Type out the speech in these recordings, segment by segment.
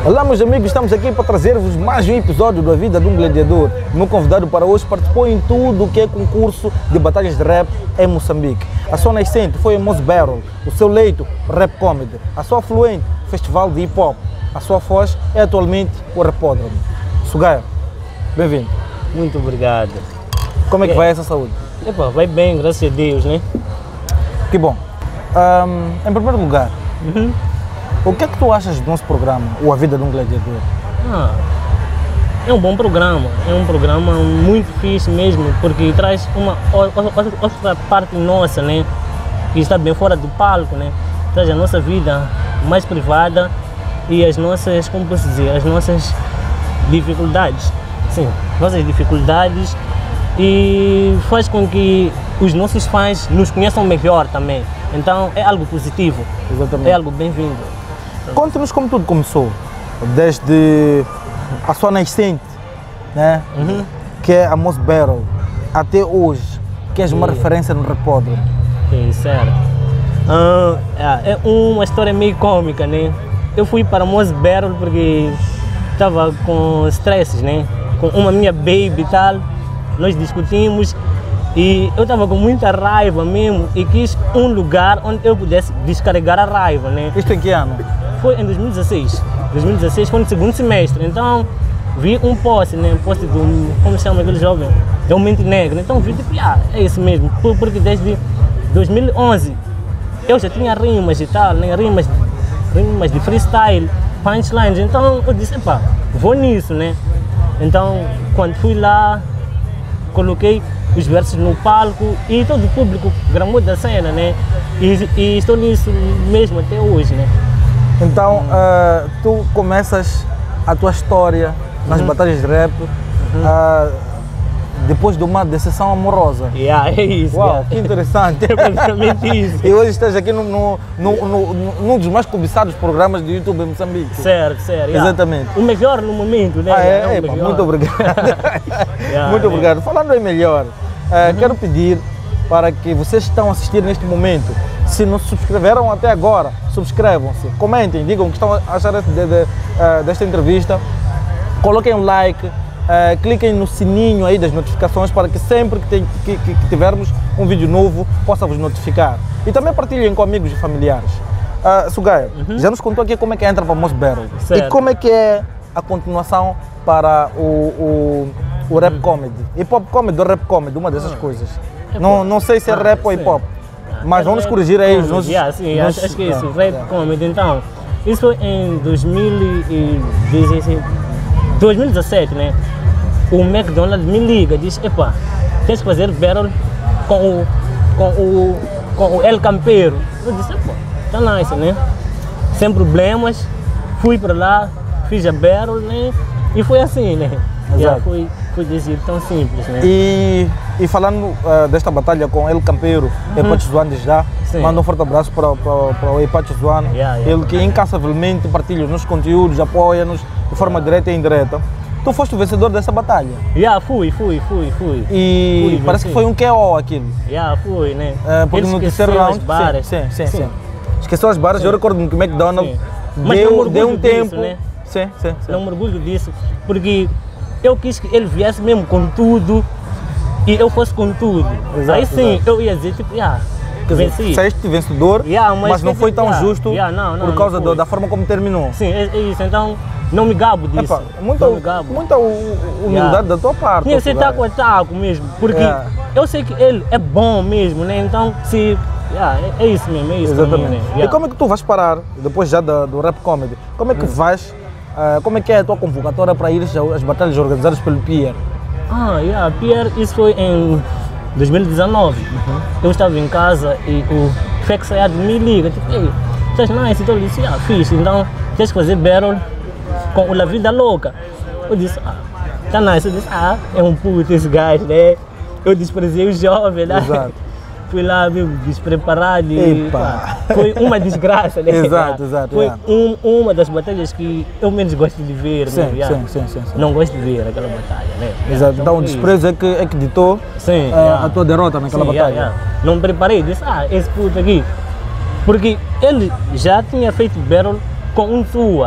Olá meus amigos, estamos aqui para trazer-vos mais um episódio da Vida de um Gladiador. O meu convidado para hoje participou em tudo o que é concurso de batalhas de rap em Moçambique. A sua nascente foi o Mos Battle, o seu leito, Rap Comedy, a sua fluente, Festival de Hip Hop, a sua foz é atualmente o Rapódromo. Sugaia, bem-vindo. Muito obrigado. Como é que vai essa saúde? Epa, vai bem, graças a Deus, né? Que bom. Em primeiro lugar, o que é que tu achas do nosso programa, o A Vida de um Gladiador? É um bom programa, é um programa muito fixe mesmo, porque traz uma outra parte nossa, né? Que está bem fora do palco, né? Traz a nossa vida mais privada e as nossas, como posso dizer, as nossas dificuldades. Sim, nossas dificuldades e faz com que os nossos fãs nos conheçam melhor também. Então é algo positivo. Exatamente. É algo bem-vindo. Conta-nos como tudo começou, desde a sua nascente, né? Que é a Mos Battle, até hoje, que és uma referência no Rapódromo. Certo. É uma história meio cômica, né? Eu fui para Mos Battle porque estava com stresses, né? Com uma minha baby e tal, nós discutimos e eu estava com muita raiva mesmo e quis um lugar onde eu pudesse descarregar a raiva, né? Isto em que ano? Foi em 2016. 2016 foi no segundo semestre, então vi um post, né? Um post do, como se chama aquele jovem? É um Mente Negra. Então vi tipo, é isso mesmo, porque desde 2011 eu já tinha rimas e tal, né? Rimas de freestyle, punchlines, então eu disse, epá, vou nisso, né? Então quando fui lá, coloquei os versos no palco e todo o público gramou da cena, né? E estou nisso mesmo até hoje, né? Então, tu começas a tua história nas batalhas de rap depois de uma decepção amorosa. É isso. Uau, que interessante. É praticamente isso. E hoje estás aqui num dos mais cobiçados programas de YouTube em Moçambique. Certo. Exatamente. O melhor no momento, né? Muito obrigado. Muito obrigado. Falando em melhor, quero pedir para que vocês que estão a assistir neste momento, se não se subscreveram até agora, subscrevam-se, comentem, digam o que estão a achar desta entrevista, coloquem um like, cliquem no sininho aí das notificações para que sempre que tivermos um vídeo novo possa vos notificar. E também partilhem com amigos e familiares. Sugaia, já nos contou aqui como é que entra para o Mos Battle e como é que é a continuação para o Rap Comedy. Hip Hop Comedy ou Rap Comedy, uma dessas coisas. Não sei se é rap ou hip hop. Mas vamos corrigir aí os nossos... acho que é isso, Rap Comedy. Então, isso foi em 2017, né? O McDonald's me liga, diz, epá, tens que fazer battle com o El Campeiro. Eu disse, epá, tá nice, né? Sem problemas, fui para lá, fiz a battle, né? E foi assim, né? Foi desse tão simples, né? E falando desta batalha com El Campeiro, Epacho Zuane já, manda um forte abraço para o Epacho Zuane, ele que incansavelmente partilha os nossos conteúdos, apoia-nos de forma direta e indireta. Tu foste o vencedor dessa batalha? Fui. E parece que foi um KO aquilo. Fui, né? Porque no terceiro round... Sim. Esqueceu as barras, eu recordo que o McDonald's deu um tempo... Né? Sim. Não me orgulho disso, porque eu quis que ele viesse mesmo com tudo e eu fosse com tudo. Aí sim, eu ia dizer, tipo, venci. Saíste vencedor, mas não foi tão justo por causa da forma como terminou. Sim, é isso, então não me gabo disso. Muita humildade da tua parte. Tinha que ser taco a taco mesmo, porque eu sei que ele é bom mesmo, né? Então, se... é isso mesmo, é isso. Exatamente. Também, né? E como é que tu vais parar, depois já do Rap Comedy, como é que vais, como é que é a tua convocatória para ir às batalhas organizadas pelo Pierre? Pierre, isso foi em 2019. Eu estava em casa e o Fex Sayad me liga, tipo, ei, estás nice? Então eu disse, fiz, então tens que fazer battle com o La Vida Louca. Eu disse, tá nice. Eu disse, é um puto esse gajo, né? Eu desprezei o jovem, né? Exato. Fui lá, despreparado e foi uma desgraça, né? Exato. Foi uma das batalhas que eu menos gosto de ver. Sim. Não gosto de ver aquela batalha, né? Exato. Então o desprezo é que ditou a tua derrota naquela batalha. Não me preparei, disse, esse puto aqui. Porque ele já tinha feito battle com um Tua.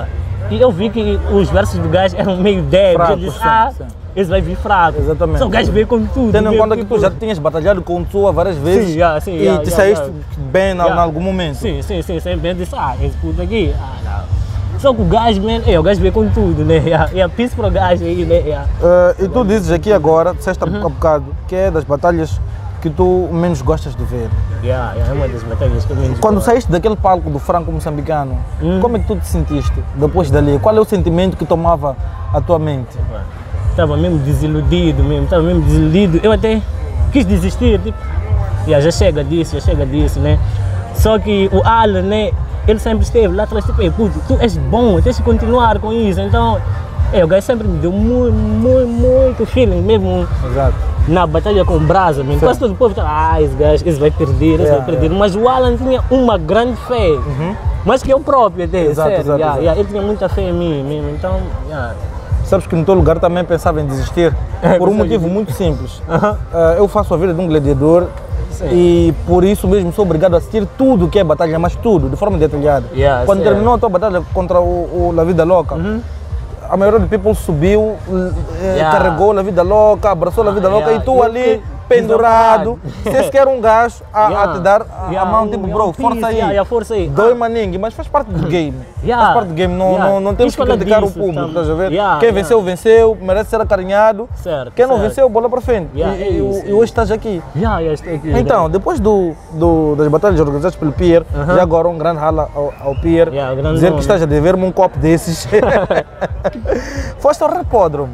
E eu vi que os versos do gajo eram meio débeis. Eu disse, esse vai vir fraco. Exatamente. Só o gajo veio com tudo. Tendo em conta que tu já tinhas batalhado com o Tsua várias vezes e te saíste bem em algum momento. Sim, sempre disse, esse puto aqui, não. Só que o gajo, o gajo veio com tudo, né? E a pista para o gajo aí, né? E tu dizes aqui agora, disseste há bocado, que é das batalhas que tu menos gostas de ver. É uma das batalhas que eu menos Quando gosto. saíste daquele palco do Franco Moçambicano, como é que tu te sentiste depois dali? Qual é o sentimento que tomava a tua mente? Estava mesmo desiludido, Eu até quis desistir, tipo, já chega disso, né? Só que o Alan, né? Ele sempre esteve lá atrás, tipo, puto, tu és bom, tens que continuar com isso. Então, o gajo sempre me deu muito feeling mesmo. Exato. Na batalha com o Brasa, quase todo o povo estava, esse vai perder, Mas o Alan tinha uma grande fé, mais que eu próprio até, sério. Ele tinha muita fé em mim mesmo, então... Sabes que no teu lugar também pensava em desistir, por um motivo muito simples. Eu faço a vida de um gladiador. Sim. E por isso mesmo sou obrigado a assistir tudo que é batalha, mas tudo, de forma detalhada. Quando terminou a tua batalha contra o La Vida Louca, a maioria do people subiu, carregou La Vida Louca, abraçou La Vida Louca e tu ali pendurado, se quer um gajo a te dar a mão, tipo, bro, força aí. Dói maningue, mas faz parte do game. Faz parte do game, não temos que criticar o público, estás a ver? Quem venceu, venceu, merece ser acarinhado. Quem não venceu, bola para frente. E hoje estás aqui. Então, depois das batalhas organizadas pelo Pier, já agora um grande rala ao Pier, dizer que estás a dever-me um copo desses. Foste ao Repódromo.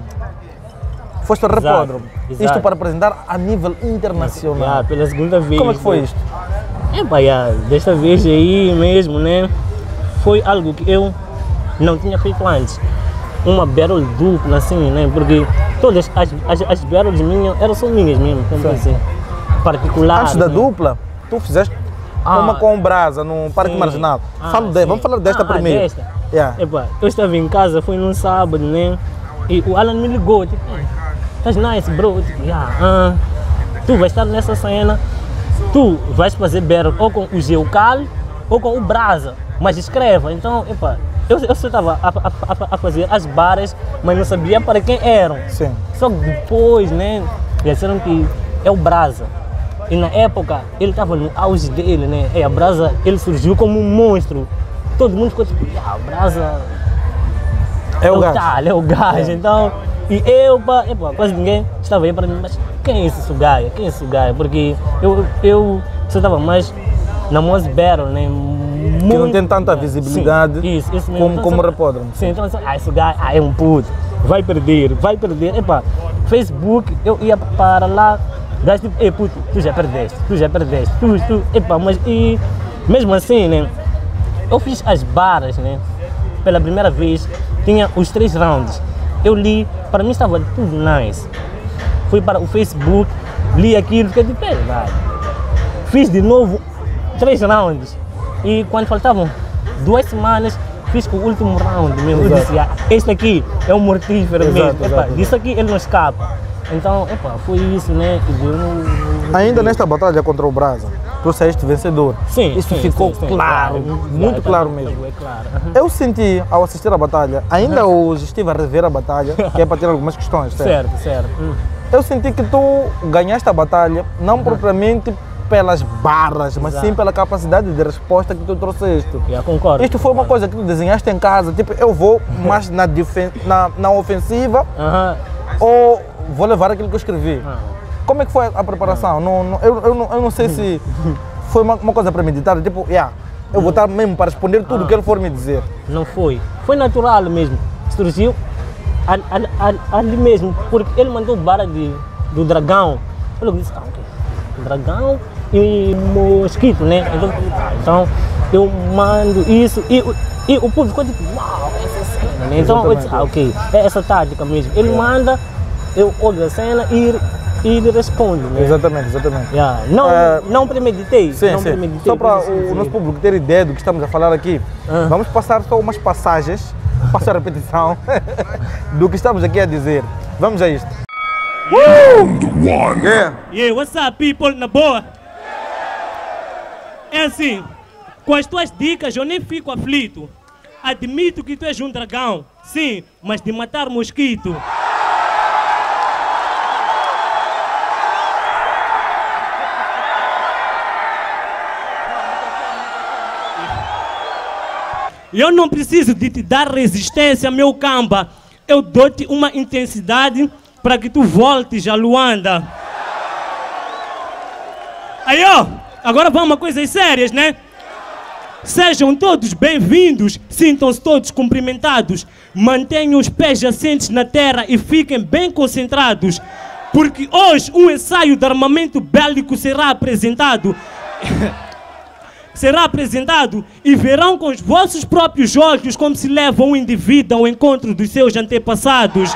Isto para apresentar a nível internacional. Pela segunda vez. Como é que foi isto? Desta vez aí mesmo, né? Foi algo que eu não tinha feito antes. Uma battle dupla, assim, né? Porque todas as battles minhas são minhas mesmo, como dizer, particulares. Antes da dupla, tu fizeste uma com o Brasa no Parque Marginal. Vamos falar desta primeiro. Eu estava em casa, foi num sábado, né? E o Alan me ligou, tipo, estás nice, bro? Tu vais estar nessa cena, tu vais fazer battle ou com o Geucal ou com o Brasa, mas escreva. Então, eu só estava a fazer as barras, mas não sabia para quem eram. Sim. Só que depois, né, disseram que é o Brasa. E na época, ele estava no auge dele, né? A Brasa, ele surgiu como um monstro. Todo mundo ficou tipo, o Brasa é o gajo. Então, e eu, quase ninguém estava aí para mim, mas quem é esse gajo? Porque eu só estava mais na Mos Battle, né? Que não tem tanta visibilidade como o Repódromo. Sim, então esse gajo é um puto, vai perder. Facebook, eu ia para lá, gajo tipo, puto, tu já perdeste, mas e mesmo assim, né? Eu fiz as barras, né? Pela primeira vez, tinha os 3 rounds. Eu li, para mim estava tudo nice. Fui para o Facebook, li aquilo, fiquei de pé, fiz de novo 3 rounds. E quando faltavam 2 semanas, fiz o último round mesmo. Eu disse, este aqui é um mortífero mesmo. Disso aqui ele não escapa. Então, foi isso, né? Ainda nesta batalha contra o Brasa, tu saíste vencedor. Sim. Isso ficou claro, muito claro mesmo. Claro. Eu senti, ao assistir a batalha, ainda hoje estive a rever a batalha, que é para ter algumas questões, certo? Eu senti que tu ganhaste a batalha, não propriamente pelas barras, mas sim pela capacidade de resposta que tu trouxeste. Concordo. Isto foi uma coisa que tu desenhaste em casa, tipo, eu vou mais na ofensiva ou vou levar aquilo que eu escrevi. Como é que foi a preparação? Eu não sei se foi uma coisa premeditada, tipo, eu vou estar mesmo para responder tudo o que ele for me dizer. Não foi. Foi natural mesmo. Surgiu ali mesmo, porque ele mandou barra do dragão. Eu disse, dragão e mosquito, né? Então eu mando isso e o público ficou tipo, uau, essa cena, né? Então eu disse, é essa tática mesmo. Ele manda, eu olho a cena e ele responde, né? Exatamente. Não premeditei. Sim. Só para o nosso público ter ideia do que estamos a falar aqui, vamos passar só umas passagens, passar a repetição do que estamos aqui a dizer. Vamos a isto. Yeah, what's up, people? Na boa? É assim, com as tuas dicas eu nem fico aflito. Admito que tu és um dragão, sim, mas de matar mosquito. Eu não preciso de te dar resistência, meu camba. Eu dou-te uma intensidade para que tu voltes a Luanda. Aí, ó, agora vamos a coisas sérias, né? Sejam todos bem-vindos, sintam-se todos cumprimentados. Mantenham os pés assentes na terra e fiquem bem concentrados, porque hoje um ensaio de armamento bélico será apresentado. Será apresentado e verão com os vossos próprios olhos como se leva um indivíduo ao encontro dos seus antepassados.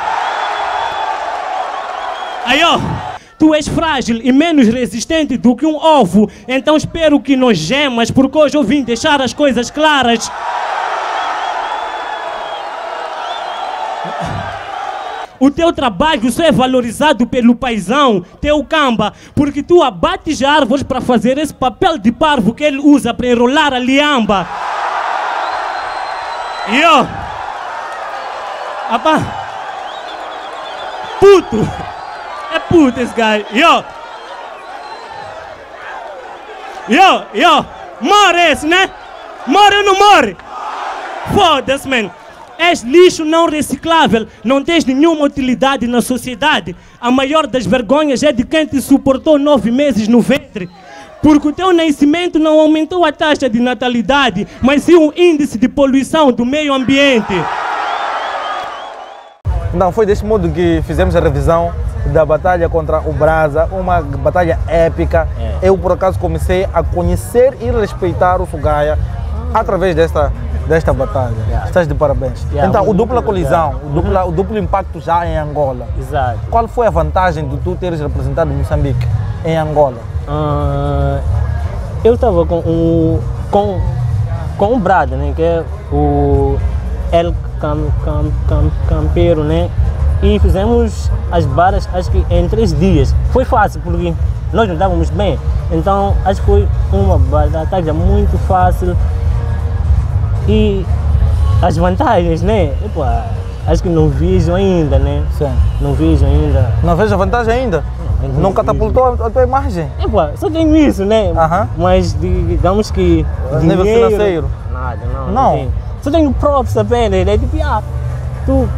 Aí, ó, tu és frágil e menos resistente do que um ovo, então espero que não gemas, porque hoje eu vim deixar as coisas claras. O teu trabalho só é valorizado pelo paizão, teu camba, porque tu abates árvores para fazer esse papel de parvo que ele usa para enrolar a liamba. E ó, apá, puto, é puto esse cara, morre esse, né? Morre ou não morre? Foda-se, man. És lixo não reciclável, não tens nenhuma utilidade na sociedade. A maior das vergonhas é de quem te suportou 9 meses no ventre. Porque o teu nascimento não aumentou a taxa de natalidade, mas sim o índice de poluição do meio ambiente. Então foi deste modo que fizemos a revisão da batalha contra o Brasa, uma batalha épica. Eu por acaso comecei a conhecer e respeitar o Sugaia através desta batalha. Estás de parabéns. Então, o dupla colisão, o duplo impacto já em Angola. Exato. Qual foi a vantagem de tu teres representado Moçambique em Angola? Eu estava com o Brada, né, que é o El Campeiro, né, e fizemos as barras, acho que em 3 dias. Foi fácil, porque nós não estávamos bem. Então, acho que foi uma batalha muito fácil. E as vantagens, né? Epa, acho que não vejo ainda, né? Sim. Não vejo ainda. Não vejo a vantagem ainda? Não catapultou a tua imagem? Epa, só tem isso, né? Mas digamos que. Nível financeiro? Nada, não. Tem. Só tenho props apenas, né? Tipo, tu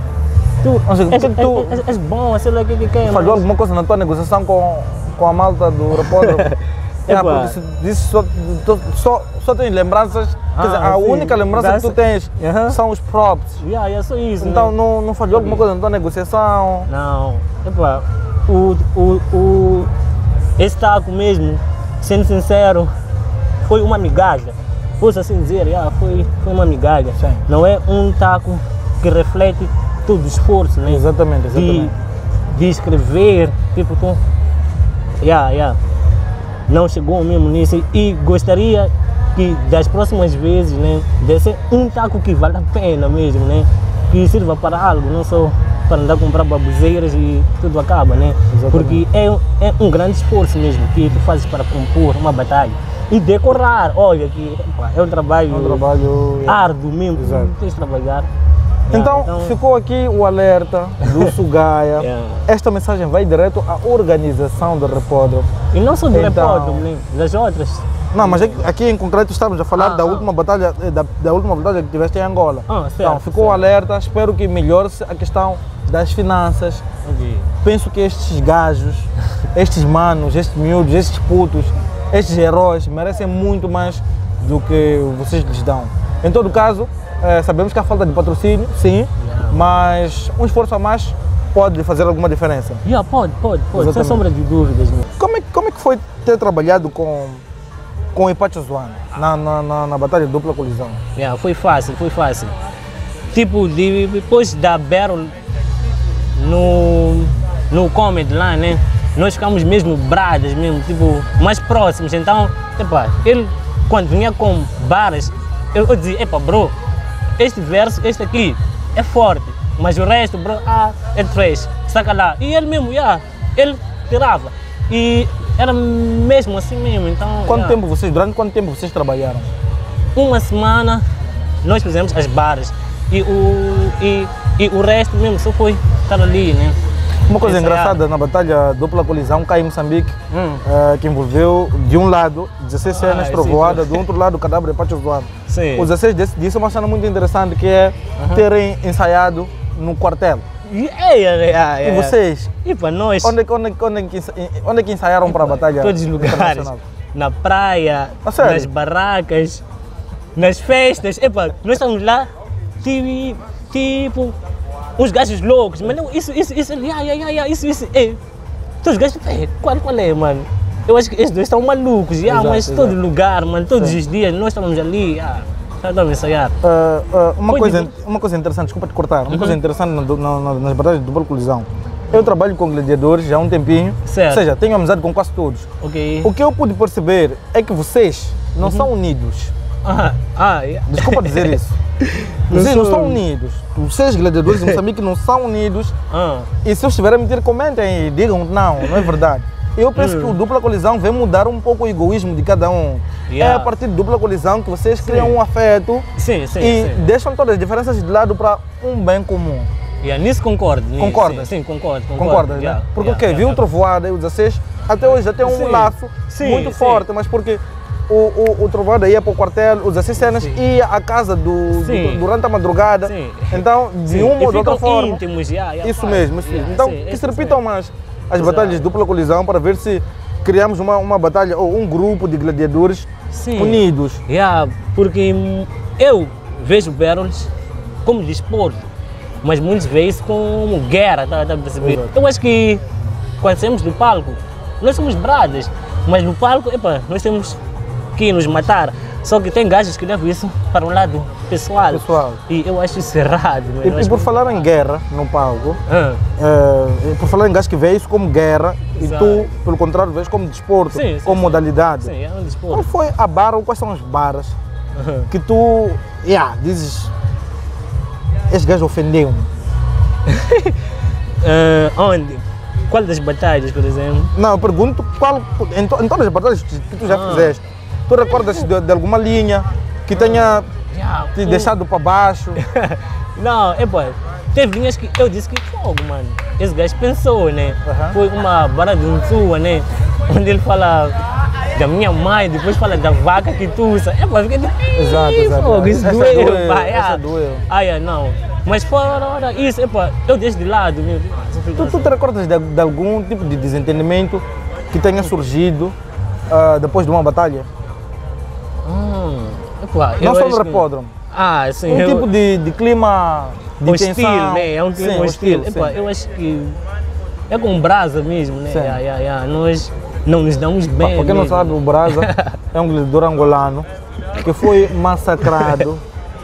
és bom, sei lá o que é. Falhou alguma coisa na tua negociação com a malta do repórter? Porque disse só tens lembranças, quer dizer, a única lembrança que tu tens são os props. É só isso. Então né? não falhou alguma coisa na tua negociação? Não. Epa, esse taco mesmo, sendo sincero, foi uma migalha. Posso assim dizer, foi uma migalha. Sim. Não é um taco que reflete todo o esforço, né? Exatamente. De escrever, tipo, não chegou mesmo nisso e gostaria que das próximas vezes, né, desse um taco que vale a pena mesmo, né, que sirva para algo, não só para andar a comprar baboseiras e tudo acaba, né? Exatamente. Porque é um grande esforço mesmo que tu fazes para compor uma batalha e decorar. Olha que é um trabalho árduo mesmo, tens de trabalhar. Então ficou aqui o alerta do Sugaia. Esta mensagem vai direto à organização do repórter. E não só do repórter, das outras. Não, mas aqui em concreto estamos a falar da última batalha, da última batalha que tiveste em Angola. Certo, então ficou o alerta, espero que melhore-se a questão das finanças. Penso que estes gajos, estes manos, estes miúdos, estes putos, estes heróis merecem muito mais do que vocês lhes dão. Em todo caso, sabemos que há falta de patrocínio, sim, mas um esforço a mais pode fazer alguma diferença. Pode, sem sombra de dúvidas. Né? Como é que foi ter trabalhado com o Ipacho Zwane na batalha de dupla colisão? Foi fácil. Tipo, depois da battle no comedy lá, né? Nós ficamos mesmo bradas, mesmo, tipo, mais próximos. Então, ele quando vinha com barras, eu dizia, bro, este verso, este aqui, é forte, mas o resto, bro, é trash, saca lá. E ele mesmo, ele tirava. E era mesmo assim mesmo, então... Durante quanto tempo vocês trabalharam? Uma semana, nós fizemos as barras e o resto mesmo só foi estar ali, né? Uma coisa engraçada na batalha dupla colisão cá em Moçambique, que envolveu de um lado 16 cenas trovoadas, do outro lado o cadáver de Pacho Zoado. Os 16 disso é uma cena muito interessante que é terem ensaiado no quartel. E vocês? E para nós? Onde é que ensaiaram para a batalha? Todos os lugares. Na praia, nas barracas, nas festas. Epa, nós estamos lá, tipo, uns gajos loucos, mas não, isso, todos os gajos, qual é, mano? Eu acho que esses dois estão malucos, mas todo lugar, mano, todos os dias, nós estamos ali, estamos a ensaiar. Uma coisa interessante, desculpa te cortar, uma coisa interessante nas batalhas de dupla colisão. Eu trabalho com gladiadores já há um tempinho, ou seja, tenho amizade com quase todos. O que eu pude perceber é que vocês não são unidos. Desculpa dizer isso. Vocês não são unidos. Vocês, gladiadores de Moçambique, não são unidos. E se eu estiver a mentir, comentem e digam não é verdade. Eu penso que o dupla colisão vem mudar um pouco o egoísmo de cada um. É a partir de dupla colisão que vocês criam um afeto e deixam todas as diferenças de lado para um bem comum. Nisso concordo. Concorda? Sim, concordo. Concorda, né? Porque viu o Trovoada e o 16, até hoje já tem um laço muito forte, mas porque o Trovoada ia para o quartel, os 16 cenas ia à casa durante a madrugada. Então, de uma ou de outra forma. Íntimos, isso mesmo. Então, que se repitam mais as batalhas de dupla colisão para ver se criamos uma batalha ou um grupo de gladiadores unidos. Porque eu vejo Battles como desporto, mas muitos veem isso como guerra, tá a perceber? Eu acho que quando saímos do palco, nós somos bradas, mas no palco, nós temos que nos matar. Só que tem gajos que levam isso para um lado pessoal. E eu acho isso errado. E por falar em guerra no palco, por falar em gajos que vê isso como guerra, e tu, pelo contrário, vês como desporto, como modalidade. Sim, é um desporto. Qual foi a barra ou quais são as barras que tu dizes, esse gajo ofendeu-me? Onde? Qual das batalhas, por exemplo? Não, eu pergunto em todas as batalhas que tu já fizeste. Tu recordas de alguma linha que tenha te deixado para baixo? Não, teve linhas que eu disse que fogo, mano. Esse gajo pensou, né? Foi uma barra de um sua, né? Onde ele fala da minha mãe, depois fala da vaca que tussa. Fiquei tipo, exato. Fogo, isso doeu, essa doeu. Não. Mas fora isso, eu deixo de lado mesmo. Tu te recordas de algum tipo de desentendimento que tenha surgido depois de uma batalha? Não só no repódromo. Sim. Um tipo de clima de hostil, tensão. Né? É um clima hostil. Eu acho que é com brasa mesmo, né? Nós não nos damos bem. Para quem não sabe, o Brasa é um gladiador angolano que foi massacrado,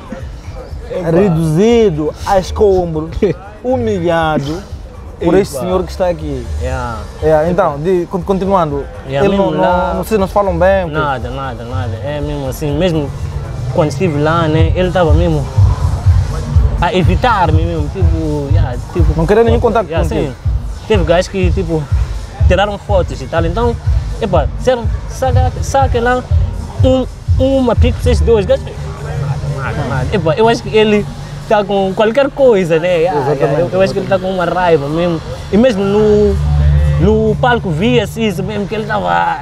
reduzido a escombros, humilhado por este senhor que está aqui. Então, continuando, vocês não se falam bem? Nada. É mesmo assim, mesmo quando estive lá, né, ele estava mesmo a evitar-me mesmo, tipo... Não queria nenhum contato contigo? Sim. Teve gajos que, tiraram fotos e tal, então, saca lá uma pico para esses dois gajos. Nada. Eu acho que ele está com qualquer coisa, né? Eu acho que ele está com uma raiva mesmo. E mesmo no palco via-se isso mesmo, que ele estava...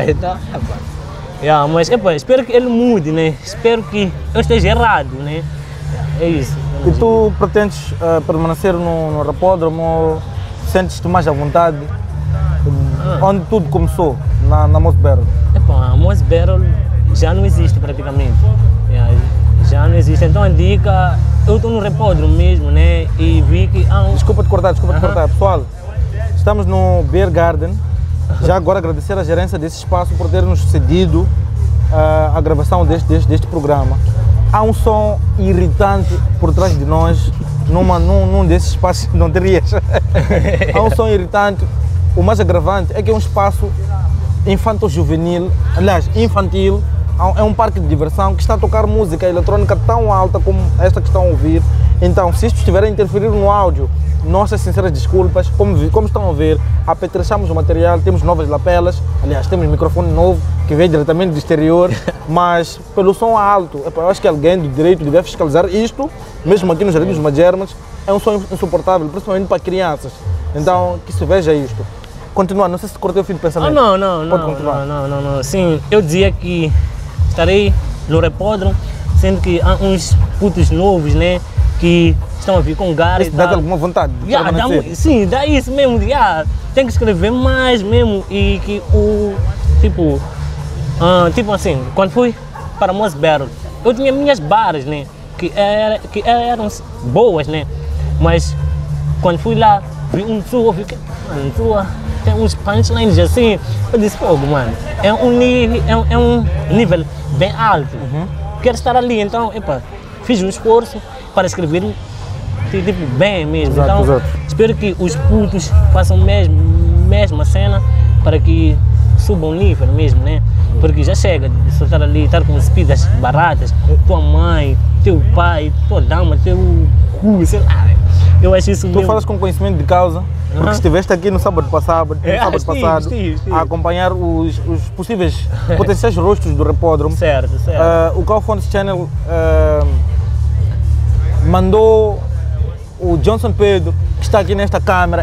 mas espero que ele mude, né? Espero que eu esteja errado, né? É isso. E tu pretendes permanecer no Repódromo? Sentes-te mais à vontade? Onde tudo começou? Na Moz Battle? A Moz Battle já não existe praticamente. Já não existe. Então a dica, eu estou no Repódromo mesmo, né? E vi que Desculpa te cortar. Pessoal, estamos no Beer Garden. Já agora agradecer à gerência desse espaço por ter nos cedido a gravação deste programa. Há um som irritante por trás de nós, num desses espaços, não te rias. Há um som irritante. O mais agravante é que é um espaço infanto-juvenil, aliás, infantil. É um parque de diversão que está a tocar música eletrônica tão alta como esta que estão a ouvir. Então, se isto estiver a interferir no áudio nossas sinceras desculpas. Como estão a ver, apetrechamos o material, temos novas lapelas, aliás, temos microfone novo que veio diretamente do exterior, mas pelo som alto, eu acho que alguém do direito devia fiscalizar isto, mesmo aqui nos Jardim dos Magermas, é um som insuportável, principalmente para crianças. Então, que se veja isto. Continuando, não sei se cortei o fim de pensamento. Pode continuar. Não. Sim, eu dizia que estarei no Repódromo, sendo que há uns putos novos, né, que estão a vir com garra. Isso dá alguma vontade de sim, dá isso mesmo, tem que escrever mais mesmo e que o, tipo assim, quando fui para Mosberg, eu tinha minhas barras, né, que eram boas, né, mas quando fui lá, vi um sua, fiquei, mano, sua tem uns punchlines assim, eu disse, fogo, mano, é um nível bem alto, quero estar ali, então, fiz um esforço para escrever tipo, bem mesmo, então espero que os putos façam mesmo a cena para que subam o nível mesmo, né, porque já chega de soltar ali, estar com espidas baratas, tua mãe, teu pai, tua dama, teu cu, sei lá, eu acho isso mesmo. Tu falas com conhecimento de causa, porque estiveste aqui no sábado passado, a acompanhar os possíveis potenciais rostos do Repódromo. Certo. O Kaufman's Channel mandou o Johnson Pedro, que está aqui nesta câmera,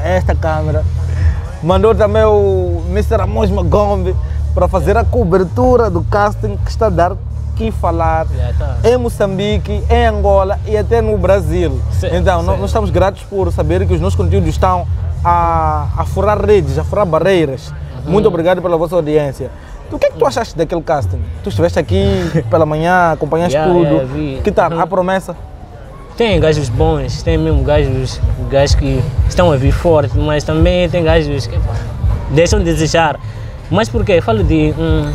mandou também o Mr. Amos Magombe para fazer a cobertura do casting que está a dar que falar em Moçambique, em Angola e até no Brasil. Então, nós estamos gratos por saber que os nossos conteúdos estão a furar redes, a furar barreiras. Muito obrigado pela vossa audiência. O que é que tu achaste daquele casting? Tu estiveste aqui pela manhã, acompanhaste tudo. Que tal? A promessa? Tem gajos bons, tem mesmo gajos que estão a vir forte, mas também tem gajos que deixam de desejar. Mas por quê? Falo de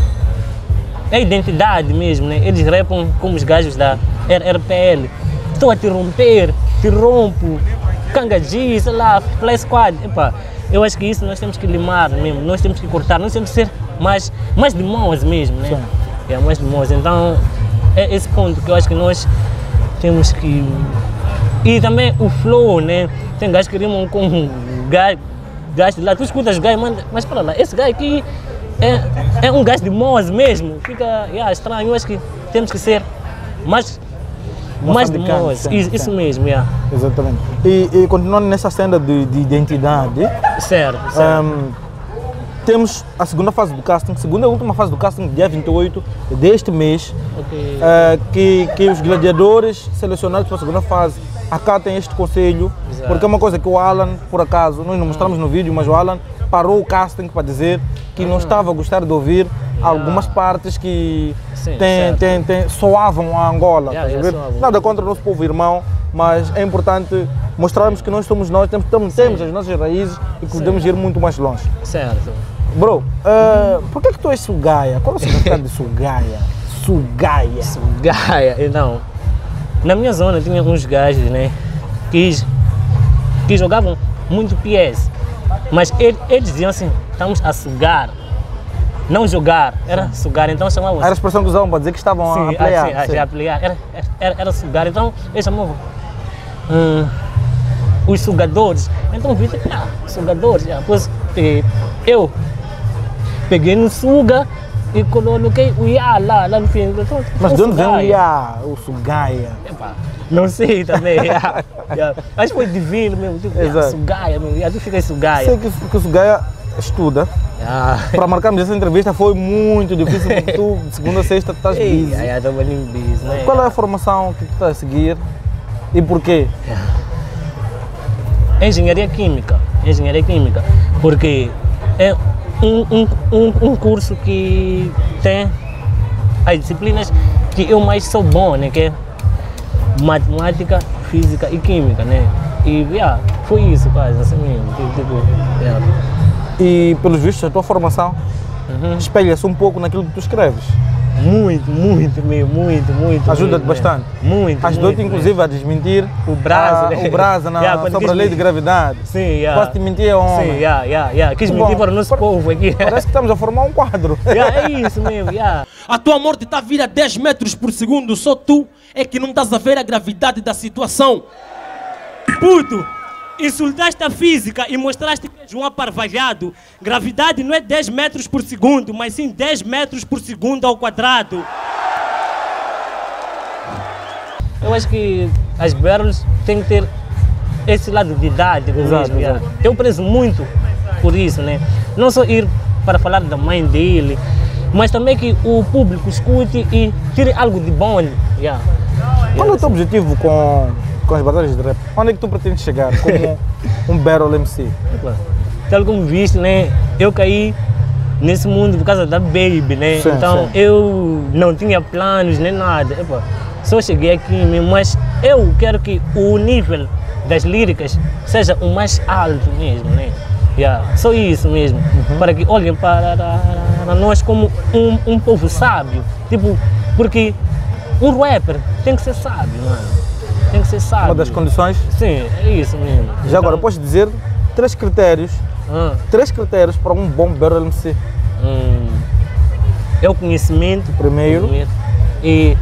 é identidade mesmo, né? Eles rapam como os gajos da RPL. Estou a te romper, te rompo, Kangaji, sei lá, Fly Squad. Eu acho que isso nós temos que limar mesmo, nós temos que cortar, nós temos que ser mais de mãos mesmo, né? Mais de mãos. Então, é esse ponto que eu acho que nós temos que... E também o flow, né? Tem gajos que rimam com gajos de lá. Tu escutas gajos, mas para lá, esse gajo aqui é um gajo de mãos mesmo. Fica estranho. Eu acho que temos que ser mais de mãos. Isso mesmo, Exatamente. E continuando nessa cena de identidade... Certo. Temos a segunda fase do casting, segunda e última fase do casting, dia 28 deste mês, que os gladiadores selecionados para a segunda fase acatem este conselho, porque é uma coisa que o Alan, por acaso, nós não mostramos no vídeo, mas o Alan parou o casting para dizer que não estava a gostar de ouvir algumas partes que soavam a Angola. Nada contra o nosso povo irmão, mas é importante mostrarmos que nós somos nós, temos as nossas raízes e que podemos ir muito mais longe. Certo. Bro, por que tu és Sugaia? Qual é o significado de Sugaia? Sugaia, então, na minha zona tinha uns gajos, né, que jogavam muito PS, mas eles diziam assim, estamos a sugar, não jogar, era sugar, então chamavam... Era a expressão que usavam para dizer que estavam a playar. A playar, era sugar, então eles chamavam os sugadores, então vi, sugadores, depois eu peguei no suga e coloquei o ia lá no fim. Mas de onde vem o ia, o Sugaia? Não sei também, acho que foi divino mesmo, tipo, Sugaia mesmo, tu fica Sugaia. Sei que o Sugaia estuda. Para marcarmos essa entrevista foi muito difícil, porque tu, de segunda a sexta, estás busy. Né? Qual é a formação que tu estás a seguir e porquê? Engenharia Química, porque é um curso que tem as disciplinas que eu mais sou bom, né? Que é matemática, física e química, né? E foi isso quase, assim mesmo. E pelos vistos a tua formação espelha-se um pouco naquilo que tu escreves. Muito mesmo. Ajuda-te bastante. Ajudou-te inclusive a desmentir o Brasa, sobre a lei de gravidade. Sim, Quase te mentia homem. Sim, quis mentir para o nosso povo aqui. Parece que estamos a formar um quadro. É isso mesmo, A tua morte está a vir a 10 metros por segundo, só tu é que não estás a ver a gravidade da situação. Puto, Insultaste a física e mostraste que és um aparvalhado. Gravidade não é 10 metros por segundo, mas sim 10 metros por segundo ao quadrado. Eu acho que as battles têm que ter esse lado didático mesmo. Exato. Eu prezo muito por isso, né? Não só ir para falar da mãe dele, mas também que o público escute e tire algo de bom. Qual é o teu objetivo com as batalhas de rap? Onde é que tu pretendes chegar como um battle MC? Tal como viste, né? Eu caí nesse mundo por causa da Baby, né? Sim, então sim. eu não tinha planos nem nada. Só cheguei aqui mesmo, mas eu quero que o nível das líricas seja o mais alto mesmo, né? Só isso mesmo, para que olhem para nós como um povo sábio, tipo, porque um rapper tem que ser sábio, mano, tem que ser sábio. Uma das condições? Sim, é isso mesmo. Já agora, podes dizer três critérios para um bom battle MC? É o conhecimento, Primeiro. E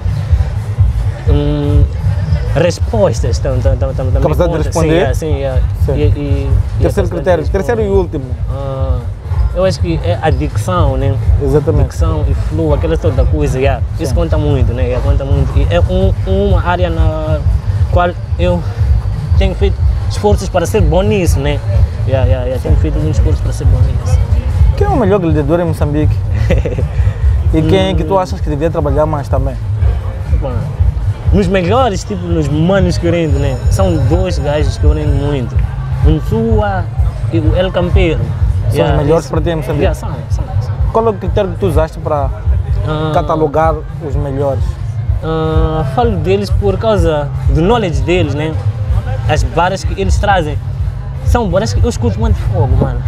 respostas também. Capacidade de responder? Sim. Terceiro critério, terceiro e último. Eu acho que é a dicção, né? Exatamente. Dicção e flow, aquela toda coisa, isso conta muito, né? Conta muito. E é uma área na qual eu tenho feito esforços para ser bom nisso, né? Tenho feito muitos esforços para ser bom nisso. Quem é o melhor gladiador em Moçambique? E quem é que tu achas que devia trabalhar mais também? Bom, nos melhores, tipo nos manos que eu rendo, né? São dois gajos que eu rendo muito. O Nsua e o El Campeiro. São os melhores para ti em Moçambique? São. Qual é o critério que tu usaste para catalogar os melhores? Falo deles por causa do knowledge deles, né? As barras que eles trazem são barras que eu escuto muito fogo, mano.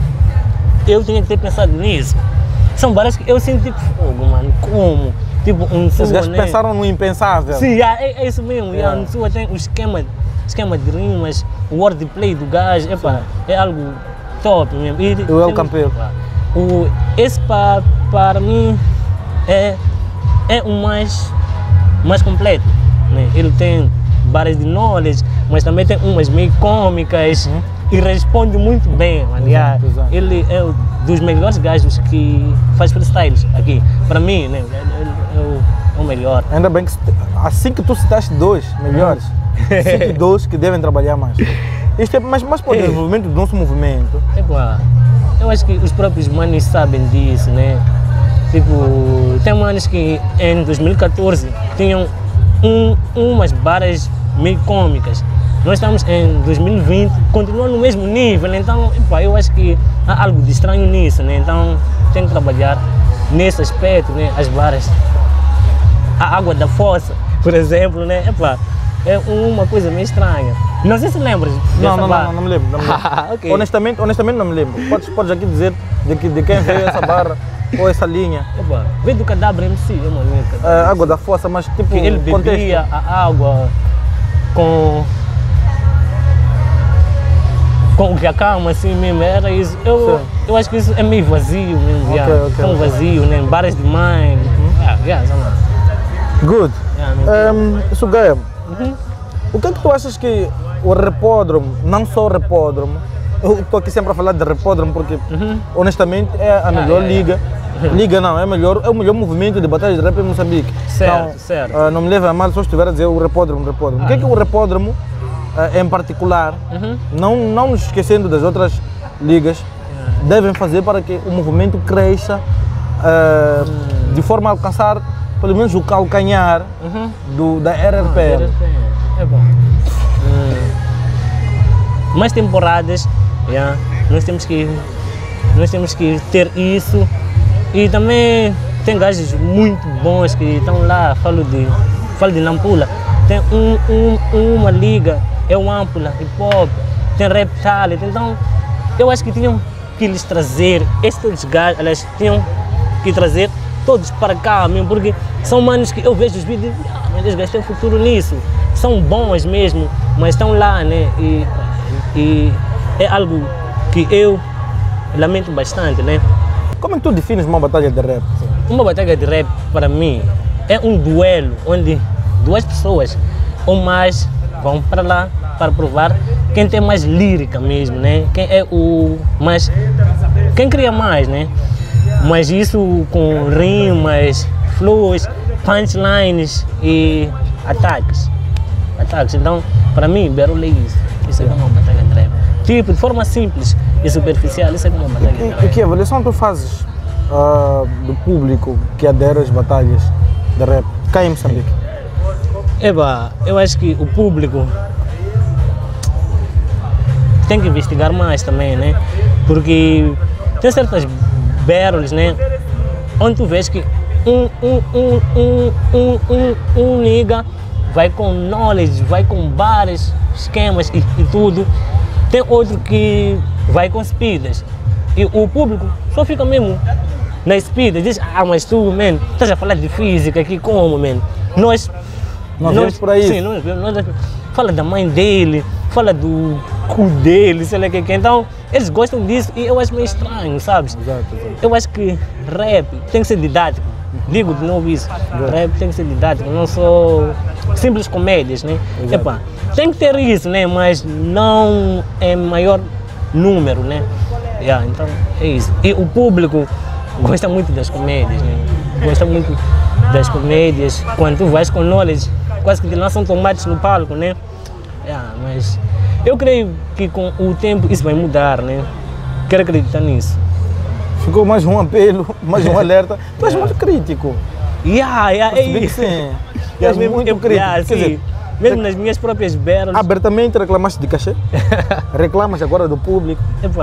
Eu tinha que ter pensado nisso. São barras que eu senti fogo, mano. Como? Tipo, Os gajos pensaram no impensável. Sim, é isso mesmo. No Sul tem o esquema de rimas, o wordplay do gajo, é algo top mesmo. E o El Campeiro? Esse para mim é o mais completo, né? Ele tem várias de knowledge, mas também tem umas meio cômicas e responde muito bem, mano. Exato. Ele é um dos melhores gajos que faz freestyles aqui. Para mim, né? É o melhor. Ainda bem que assim que tu citaste dois melhores, cite dois que devem trabalhar mais. Isto é mais para o desenvolvimento do nosso movimento. Eu acho que os próprios manos sabem disso, né? Tipo, tem manos que em 2014 tinham umas barras meio cômicas. Nós estamos em 2020, continua no mesmo nível, então eu acho que há algo de estranho nisso, né? Então tem que trabalhar nesse aspecto, né? As barras, a água da fossa, por exemplo, né? É uma coisa meio estranha. Não sei se lembras dessa barra. Não me lembro. Okay. Honestamente não me lembro. Podes aqui dizer de quem veio essa barra ou essa linha. Veio do Cadabra MC, água da fossa, mas tipo que ele bebia a água com o que acalma assim mesmo, era isso. Eu acho que isso é meio vazio mesmo, tão vazio, né? Bares de mãe. Good. Sugaya, o que é que tu achas que o repódromo, não só o repódromo, eu estou aqui sempre a falar de repódromo porque honestamente é a melhor liga. Liga não, é o melhor movimento de batalha de rap em Moçambique. Certo. Não me leva a mal se eu estiver a dizer o repódromo. O que é que o repódromo, em particular, não nos esquecendo das outras ligas, devem fazer para que o movimento cresça de forma a alcançar pelo menos o calcanhar da RRPM? Mais temporadas, nós temos que ter isso. E também tem gajos muito bons que estão lá, falo de Nampula. Tem uma liga, é o Ampula, hip hop, tem Rap Talent. Então eu acho que tinham que lhes trazer, estes gajos, elas tinham que trazer todos para cá mesmo, porque são manos que eu vejo os vídeos e esses gajos têm futuro nisso. São bons mesmo, mas estão lá, né? E é algo que eu lamento bastante, né? Como é que tu defines uma batalha de rap? Uma batalha de rap, para mim, é um duelo onde duas pessoas ou mais vão para lá para provar quem tem mais lírica mesmo, né? Quem é o mais, quem cria mais, né? Mas isso com rimas, flows, punchlines e ataques. Então, para mim, Berul é isso. Isso é uma batalha de rap. Tipo, de forma simples e superficial, isso é uma batalha de rap. E que avaliação tu fazes do público que adere às batalhas de rap cá em Moçambique? Eba, eu acho que o público tem que investigar mais também, né? Porque tem certas battles, né? Onde tu vês que um nigga vai com knowledge, vai com vários esquemas e tudo. Tem outro que vai com speedas. E o público só fica mesmo na speed. Diz, mas tu, man, estás a falar de física aqui como, man? Nós vemos por aí. Sim, nós fala da mãe dele, fala do cu dele, sei lá o que. Então, eles gostam disso e eu acho meio estranho, sabes? Exato. Eu acho que rap tem que ser didático. Digo de novo isso. Rap tem que ser didático, não só simples comédias, né? Epa, tem que ter isso, né? Mas não é maior número, né? Então, é isso. E o público gosta muito das comédias, né? Gosta muito das comédias. Quando tu vais com knowledge, quase que te lançam tomates no palco, né? Mas eu creio que com o tempo isso vai mudar, né? Quero acreditar nisso. Ficou mais um apelo, mais um alerta. Tu és muito crítico. É isso. Sim. És muito crítico. Quer dizer, mesmo nas minhas próprias battles. Abertamente reclamaste de cachê? Reclamas agora do público?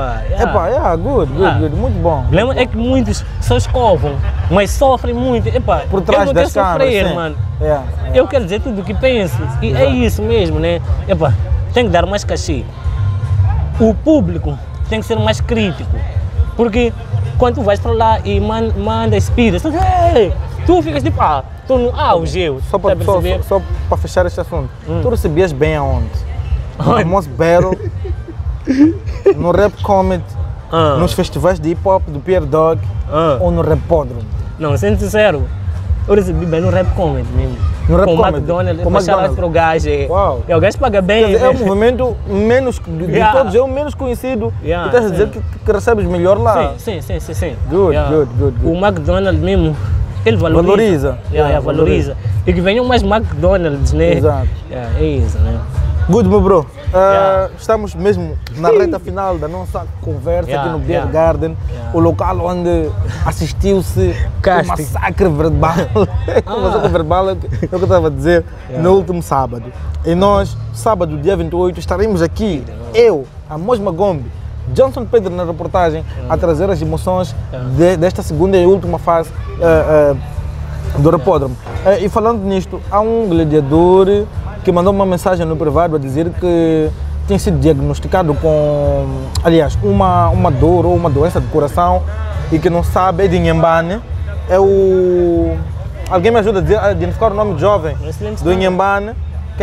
Good, muito bom. Lembra é que muitos só escovam, mas sofrem muito. Por trás eu das câmeras, sofrer, mano. Eu quero dizer tudo o que penso. E é isso mesmo, né? Tem que dar mais cachê. O público tem que ser mais crítico. Porque quando tu vais para lá e manda speedas, tu ficas tipo, estou no auge. Só para fechar este assunto, tu recebias bem aonde? No famoso battle, no rap comedy, nos festivais de hip hop do Pierre Dog ou no Rapódromo? Não, sendo sincero, eu recebi bem no rap comedy mesmo. No rap com comedy? McDonald's, Com McDonald's para o gajo. Uau. O gajo paga bem. Quer dizer, é um movimento menos, de todos, é o menos conhecido. E estás a dizer que recebes melhor lá? Sim. Good. O McDonald's mesmo, ele valoriza. Valoriza. E que venham mais McDonald's, né? Exato. É isso, né? Good, meu bro. Estamos mesmo na reta final da nossa conversa aqui no Beer Garden, o local onde assistiu-se um massacre verbal. O massacre verbal é o que eu estava a dizer no último sábado. E nós, sábado, dia 28, estaremos aqui, eu, Amos Magombe, Johnson Pedro na reportagem, a trazer as emoções desta segunda e última fase do Rapódromo. E falando nisto, há um gladiador que mandou uma mensagem no privado a dizer que tem sido diagnosticado com, aliás, uma dor ou uma doença de coração e que não sabe, é de Inhambane. É o... Alguém me ajuda a identificar o nome de jovem do Inhambane?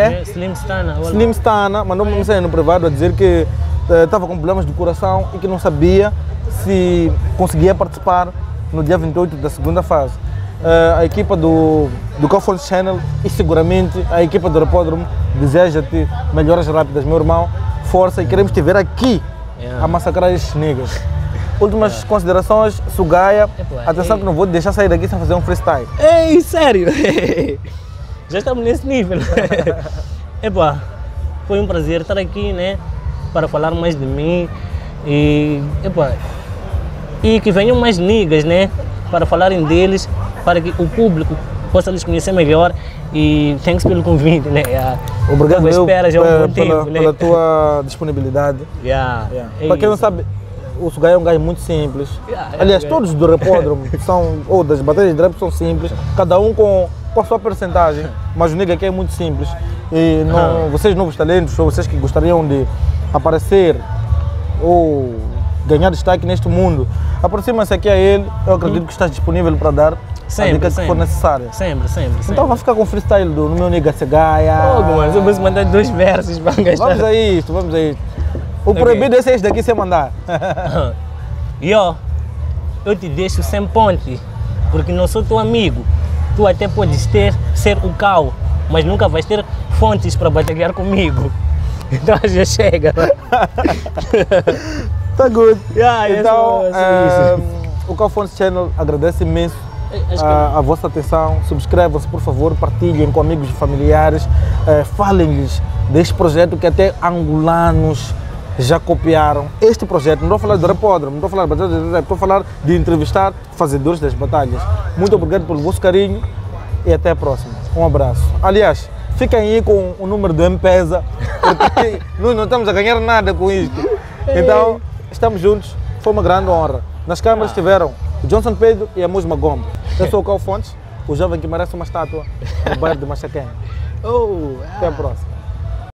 Slim Stana mandou uma mensagem no privado a dizer que estava com problemas de coração e que não sabia se conseguia participar no dia 28 da segunda fase. A equipa do Cofol Channel e seguramente a equipa do Rapódromo deseja-te melhoras rápidas, meu irmão, força, e queremos te ver aqui a massacrar estes negros. Últimas considerações, Sugaia, atenção que não vou te deixar sair daqui sem fazer um freestyle. Ei, sério? Já estamos nesse nível. Foi um prazer estar aqui, né, para falar mais de mim e que venham mais niggas, né, para falarem deles, para que o público possa lhes conhecer melhor. E thanks pelo convite, né? Obrigado pela tua disponibilidade. Para quem não sabe, o Sugaia é um gajo muito simples. Aliás, todos do Rapódromo ou das batalhas de rap são simples, cada um com a sua percentagem, mas o nigga aqui é muito simples. E vocês novos talentos, ou vocês que gostariam de aparecer ou ganhar destaque neste mundo, aproxima-se aqui a ele. Eu acredito que estás disponível para dar a dica que for necessária. Sempre. Então vai ficar com o freestyle no meu nigga Sugaia. Mas eu vou mandar 2 versos para gastar. Vamos a isto. O proibido é este daqui sem mandar. Eu te deixo sem ponte, porque não sou teu amigo. Tu até podes ser o cão, mas nunca vais ter fontes para batalhar comigo. Então já chega. Tá good. Então, o Kaufmann Channel agradece imenso a vossa atenção. Subscrevam-se, por favor, partilhem com amigos e familiares, falem-lhes deste projeto que até angolanos já copiaram. Este projeto, não estou a falar do Repódromo, não estou a falar de batalhas, estou a falar de entrevistar fazedores das batalhas. Muito obrigado pelo vosso carinho e até a próxima. Um abraço. Aliás, fiquem aí com o número do M-Pesa, porque nós não estamos a ganhar nada com isto. Então, estamos juntos, foi uma grande honra. Nas câmaras estiveram o Johnson Pedro e a Musma Gombe. Eu sou o Cal Fontes, o jovem que merece uma estátua no bairro de Machaquém. Até a próxima.